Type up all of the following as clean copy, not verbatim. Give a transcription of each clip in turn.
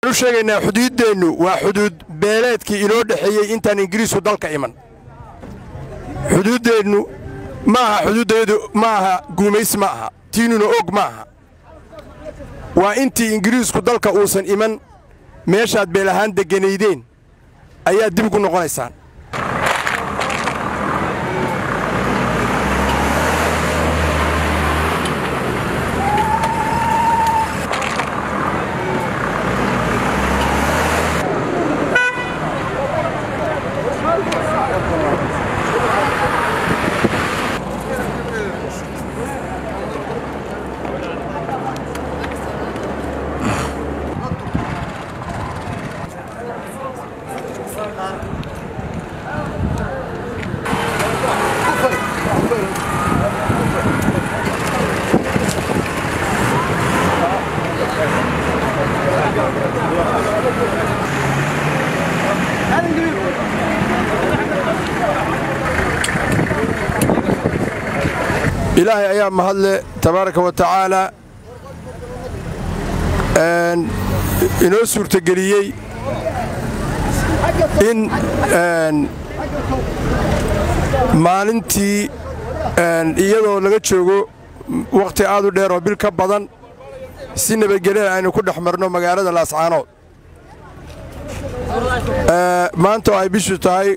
sheegaynaa xuduudeenu waa xuduud beeleedkii inoo dhaxeeyay intaan Ingiriisku dalka iman xuduudeenu maaha xuduudeedu maaha guumays maaha tiinuna og maaha waa intii Ingiriisku dalka uusan iman meeshaad beel ahaan deganeydeen ayaa dib ugu noqonaysaan إلهي أيام مهلا تبارك وتعالى إنه سورة قريي إن maalintii iyadoo laga joogo waqti aad u dheer oo bil ka badan si nabadgelyo aynu ku dhaxmarno magaalada Laascaanood maanta ay bishu tahay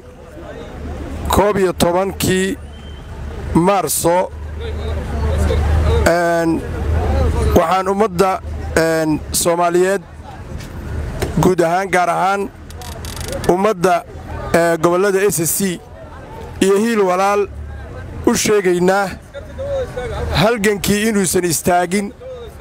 11 Maarso waxaan ummadda Soomaaliyeed guud ahaan gaar ahaan ummadda gobolada SSC iyo hiil walaal u sheegaynaa halgankii inuusan istaagin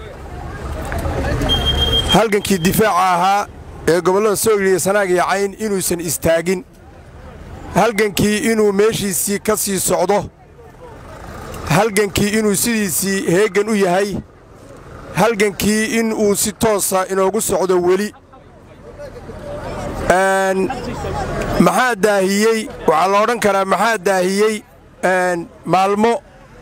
halgankii difaaca ahaa ee gobolada Soomaaliya Sanaag iyo Cayn inuusan istaagin halgankii inuu meeshiisii ka sii socdo halgankii inuu sidiisii heegan u yahay halgankii inuu si toosa inoogu socdo weli maxaa daahiyey waxa la odhan karaa maxaa daahiyey maalmo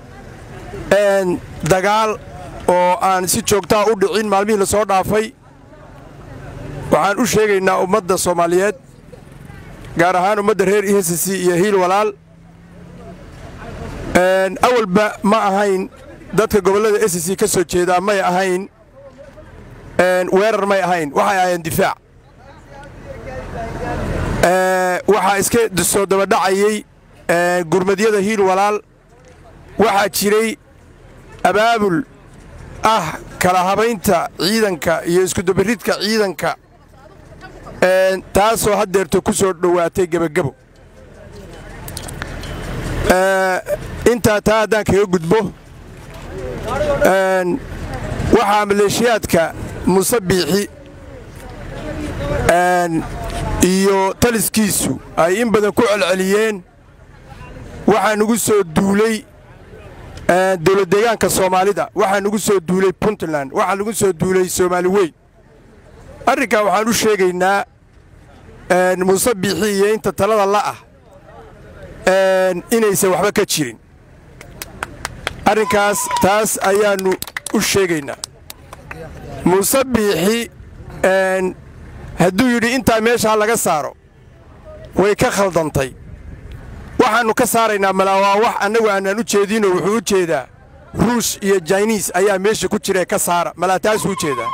dagaal oo aan si joogtaa u dhicin maalmihii la soo dhaafay waxaan u sheegaynaa ummadda Soomaaliyeed gaar ahaan ummadda reer SSC iyo hiil walaal awalba ma ahayn dadka gobolada SSC ka soo jeeda may ahayn weerar may ahayn waxay ahayn difaac waxaa iska soo daba dhacayay gurmadyada hiil walaal waxaa jiray abaabul kala habaynta ciidanka iyo isku dabaridka ciidanka taasoo haddeerto ku soo dhowaatay gabagabo intaa taa haddaan kaga gudbo waxaa maleeshiyaadka Musabbixi iyo taliskiisu ay in badan ku celceliyeen waxaa nagu soo duulay dawlad deegaanka Soomaalida waxaa nagu soo duulay Puntland waxaa nagu soo duulay Soomaali weyn arrinka waxaan u sheegaynaa Musabbixi iyo inta talada la inaysan waxba ka jirin arrinkaas taas ayaanu u sheegaynaa Musabbixi hadduu yidhi intaa meesha laga saaro way ka khaldantay waxaanu ka saaraynaa malaawaa wax annagu aanan u jeedino wuxuu u jeedaa Ruush iyo Chinese ayaa meesha ku jira ka saara malaataas u jeedaa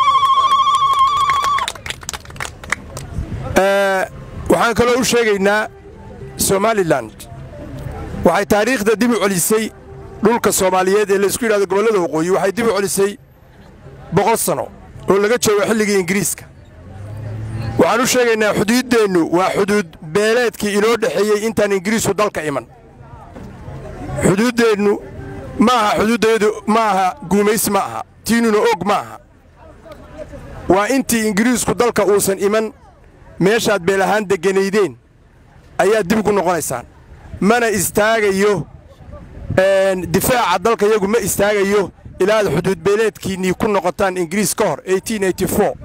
waxaan kaloo u sheegaynaa Somaliland waxay taariikhda dib u celisay dhulka Soomaaliyeed ee la isku yiraahdo gobolada waqooyi waxay dib u celisay 100 sano oo laga joogo xilligii Ingiriiska waxaan u sheegaynaa xuduudeenu waa xuduud beeleedkii inoo dhaxeeyay intaan Ingiriisku dalka iman xuduudeenu maaha xuduudeedu maaha guumays maaha tiinuna og maaha waa intii Ingiriisku dalka uusan iman meeshaad beel ahaan deganeydeen ayaa dib ugu noqonaysaan mana istaagayo difaaca dalka iyagu ma istaagayo ilaa xuduud beeleedkiinii ku noqotaan Ingiriis ka hor 1884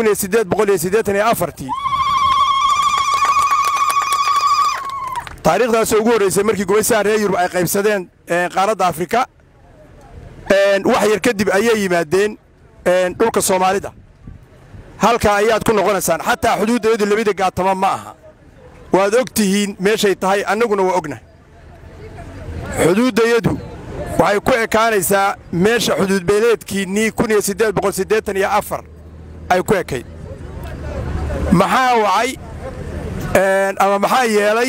1884 taariikhdaas ugu horeysay markii gumaysaha reer Yurub ay qaybsadeen qaaradda Afrika wax yar kadib ayay yimaadeen dhulka Soomaalida halkaa ayaad ku noqonaysaan xataa xuduuddeedu labada gaatama ma aha waad og tihiin meeshay tahay annaguna waa ogna xuduuddayadu waxay ku ekaanaysaa meesha xuduudbeeleedkiinnii 1884 ay ku ekayd maxaa wacay ama maxaa yeelay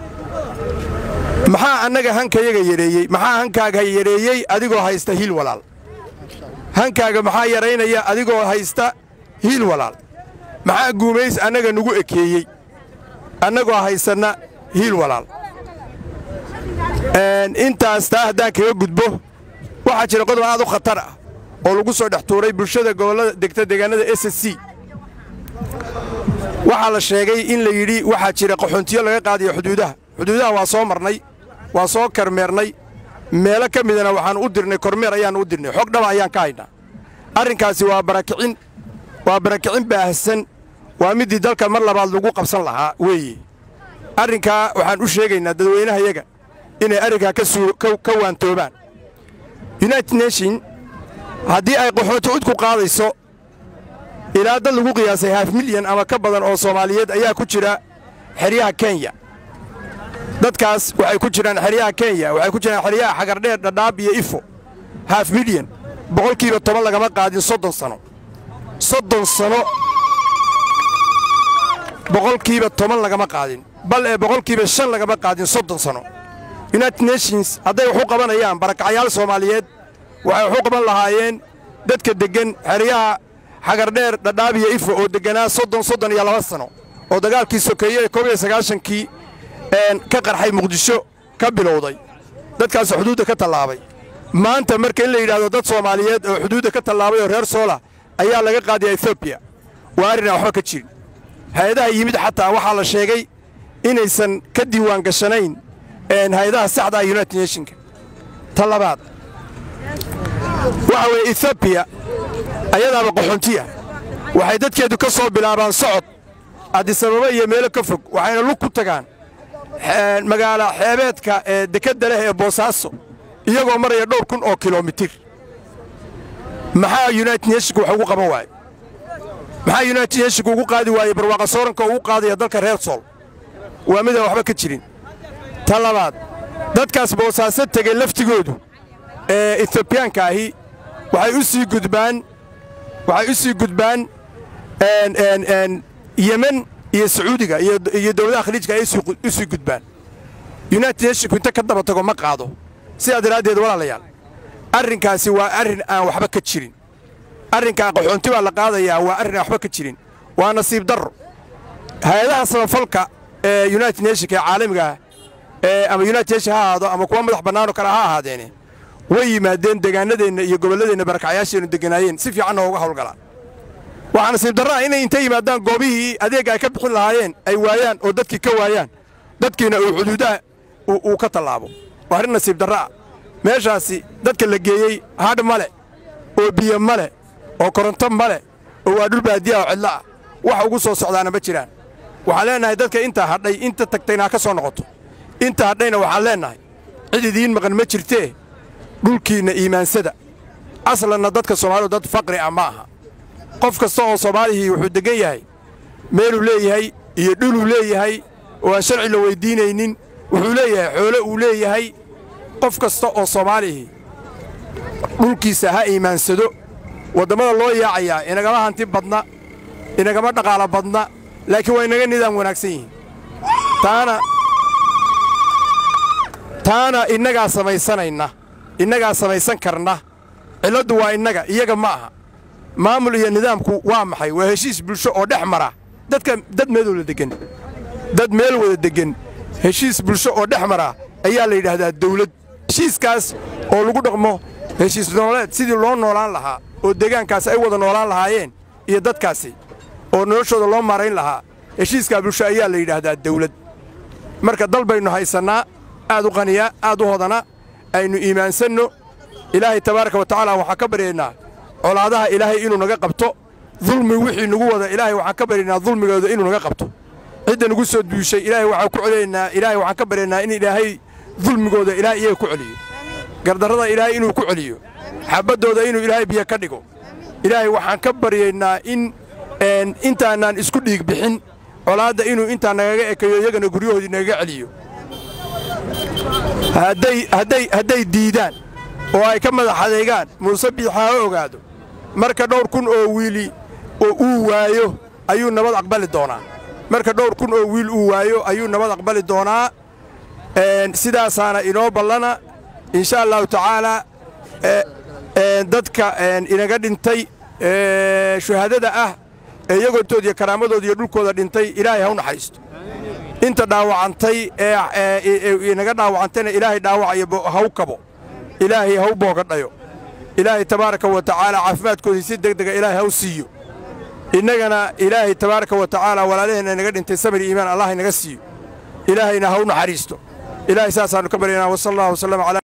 maxaa annaga hankayaga yareeyey maxaa hankaaga yareeyey adigoo haysta hiil walaal hankaaga maxaa yaraynaya adigoo haysta hiil walaal maxaa guumays annaga nugu ekeeyey annagoo haysanna hiil walaal intaas taa haddaan kaga gudbo waxaa jira qodob aad u khatar ah oo lagu soo dhex tuuray bulshada gobollada degta deegaanada SSC waxaa la sheegay in la yidhi waxaa jira qaxoontiyo laga qaadayo xuduudaha waa soo marnay waa soo karmeernay meelo ka midana waxaan u dirnay kormeer ayaan u dirnay xog dhaba ayaan ka haynaa arrinkaasi waa barakicin baahsan waa midii dalka mar labaad lagu qabsan lahaa weeye arrinkaa waxaan u sheegaynaa dadweynahayaga inay arrinkaa ka waantoobaan United Nations haddii ay qaxoonti cid ku qaadayso ilaa dad lagu qiyaasay 500,000 ama ka badan oo Soomaaliyeed ayaa ku jira xeryaha Kenya dadkaas waxay ku jiraan xeryaha Kenya waxay ku jiraan xeryaha Xagardheer Dhadhaab iyo Ifo 500,000 boqolkiiba 10 lagama qaadin 30 sano boqolkiiba 10 lagama qaadin bal boqolkiiba 5 lagama qaadin 30 sano United Nations hadday wax u qabanayaan barakacayaal Soomaaliyeed waxay wax u qaban lahaayeen dadka degan xeryaha Xagardheer Dhadhaab iyo Ifo oo deganaa 32 sano oo dagaalkii sokeeyay 1990kii ka qarxay Muqdisho ka bilowday dadkaas xuduudda ka tallaabay maanta marka in la yiraahdo dad Soomaaliyeed oo xuduudda ka tallaabay oo reer Soola ayaa laga qaaday Ethiopia waa arrin waxba ka jirin hay'adaha yimid xataa waxaa la sheegay inaysan ka diiwaan gashanayn hay'adaha saxda ah United Nations talabaad waxa weeye Ethiopia ayadaaba qaxoontiya waxay dadkeedu ka soo bilaabaan socod Addis Ababa iyo meelo ka fog waxayna lug ku tagaan magaala xeebeedka dekadda leh ee Boosaaso iyagoo maraya dhowr kun oo kiiloomitir maxaa United Nations wax ugu qaban waayay maxaa United Nations ugu qaadi waayay barwaaqo sooranka ugu qaadaya dalka reer Sool waa mid waxba ka jirin talabaad dadkaas Boosaaso tagay laftigoodu Ethiopianka ahi waxay u sii gudbaan Yemen iyo Sacuudiga iyo dawladaha khaliijka ay u sii gudbaan United Nations inta ka daba tago ma qaado sidaa daraadeed walaalayaal arrinkaasi waa arrin aan waxba ka jirin arrinka qaxoonti baa la qaadayaa waa arrin aan waxba ka jirin waa nasiib darro hay'adaha samafalka United Nations ee caalamiga ama United Nations ha ahaado ama kuwa madax bannaan oo kale ha ahaadeen way yimaadeen deegaanadeena iyo gobolladeena barakacayaasheena deganaayeen si fiican uga hawlgalaan waxaan nasiib darro inay inta yimaadaan goobihii adeeg ay ka bixin lahaayeen ay waayaan oo dadkii ka waayaan dadkiina uu xuduudaha uu ka tallaabo waa arrin nasiib darro ah meeshaasi dadka la geeyey hadh male oo biyo male oo koronto male oo waa dhul baadiya oo cidla ah wax ugu soo socdaana ma jiraan waxaan leenahay dadka inta hadhay inta tagtayna ka soo noqoto inta hadhayna waxaan leenahay cid idiin maqan ma jirtee dhulkiina iimaansada aslanna dadka Soomaalidu dad faqri ah ma aha qof kasta oo Soomaalihi wuxuu degan yahay meeluu leeyahay iyo dhuluu leeyahay oo aan sharci la weydiinaynin wuxuu leeyahay xoolo uu leeyahay qof kasta oo Soomaalihi dhulkiisa ha iimaansado wadamada loo yaacayaa inagama hanti badna inagama dhaqaale badna laakiin way naga nidaam wanaagsan yihiin taana inaga samaysan karna ciladu waa inaga iyaga ma aha maamul iyo nidaamku waa maxay waa heshiis bulsho oo dhex mara dad meel wada degan heshiis bulsho oo dhex mara ayaa la yiraahdaa dawlad heshiiskaas oo lagu dhaqmo heshiis nololeed sidii loo noolaan lahaa oo deegaankaas ay wada noolaan lahaayeen iyo dadkaasi oo noloshooda loo maarayn lahaa heshiiska bulsho ayaa la yiraahdaa dawlad marka dalbaynu haysanaa aad u qaniya aad u hodana aynu iimaansanno ilaahay tabaaraka wa tacaala waxa ka baryeynaa colaadaha ilaahay inuu naga qabto dulmi wixii nagu wada ilaahay waxa ka baryeynaa dulmigooda inuu naga qabto cidda nagu soo duushay ilaahay waxa ku celeynaa ilaahay waxa ka baryeynaa in ilaahay dulmigooda ilaahay iyaga ku celiyo gardarrada ilaahay inuu ku celiyo xabadooda inuu ilaahay biyo ka dhigo ilaahay waxaan ka baryeynaa in intaanaan isku dhiig bixin colaadda inuu intaa nagaga ekayo iyagana guryahoodii nagaga celiyo hadday diidaan oo ay ka madax adeegaan muuse biixi ha ogaado marka dhowr kun oo wiili oo uu waayo ayuu nabad aqbali doonaa marka dhowr kun oo wiil uu waayo ayuu nabad aqbali doonaa sidaasaana inoo ballana insha allahu tacaala dadka inaga dhintay shuhaadada ah iyagoontood iyo karaamadooda iyo dhulkooda dhintay ilaahay ha u naxariisto inta dhaawacantay inaga dhaawacantayna ilaahay dhaawacayo ha u kabo ilaahay ha u boogadhayo ilaahay tabaaraka wa tacaala caafimaadkoodii si degdega ilaahay ha u siiyo innagana ilaahay tabaaraka wa tacaala walaalaheenna inaga dhintay sabir iyo iimaan allah inaga siiyo ilaahayna ha u naxariisto ilaahay saasaannu ka baryaynaa wa sallallahu wasallam calaa